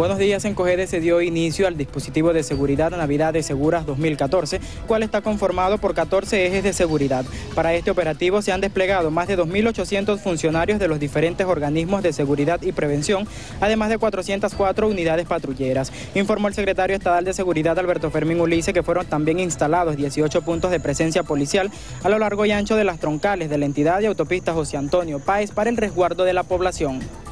Buenos días. En Cogede se dio inicio al dispositivo de seguridad Navidades Seguras 2014, cual está conformado por 14 ejes de seguridad. Para este operativo se han desplegado más de 2.800 funcionarios de los diferentes organismos de seguridad y prevención, además de 404 unidades patrulleras. Informó el secretario estatal de Seguridad, Alberto Fermín Ulice, que fueron también instalados 18 puntos de presencia policial a lo largo y ancho de las troncales de la entidad y autopista José Antonio Páez para el resguardo de la población.